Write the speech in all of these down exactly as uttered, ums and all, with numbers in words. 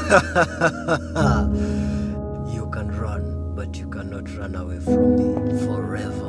You can run, but you cannot run away from me forever.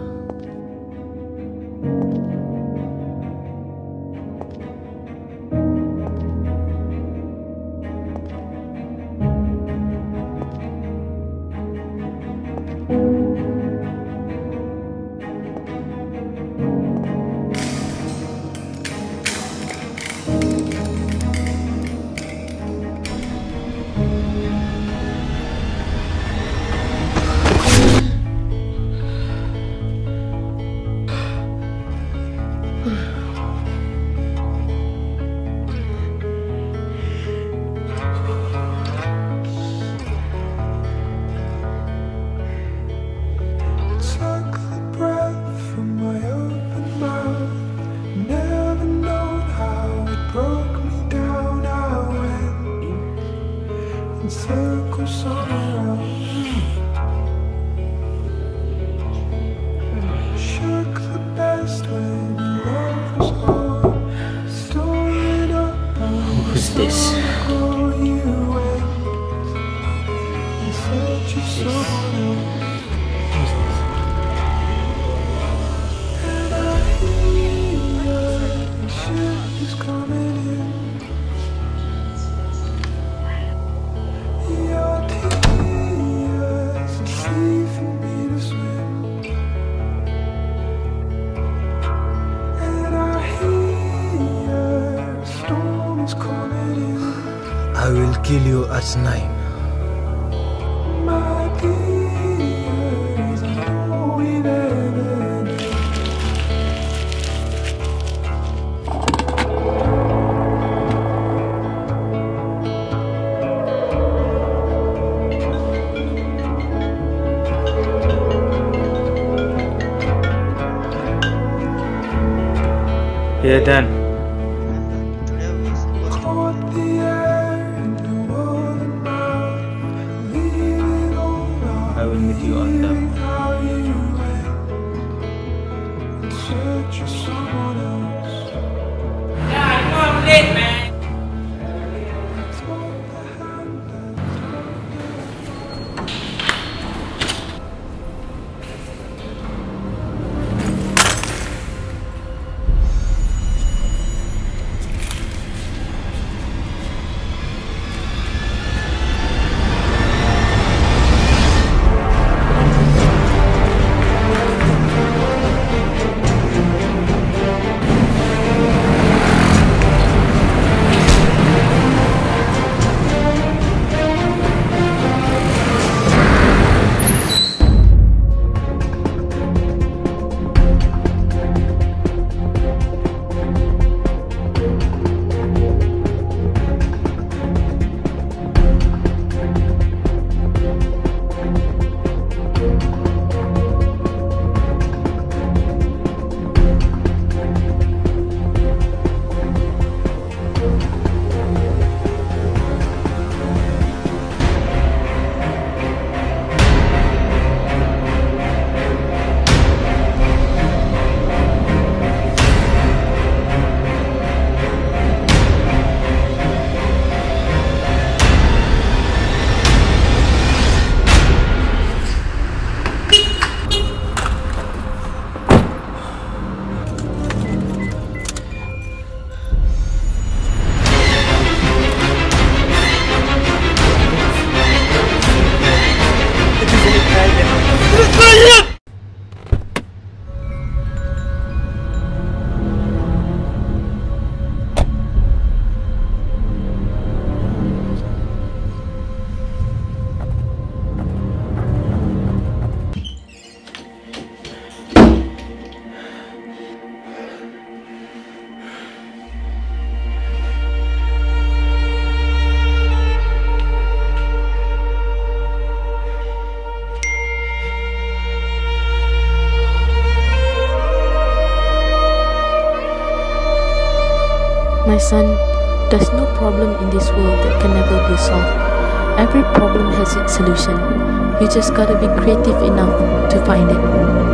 I will kill you at nine. Yeah, done. I will meet you on them. Yeah, I know I'm late, man. My son, there's no problem in this world that can never be solved. Every problem has its solution. You just gotta be creative enough to find it.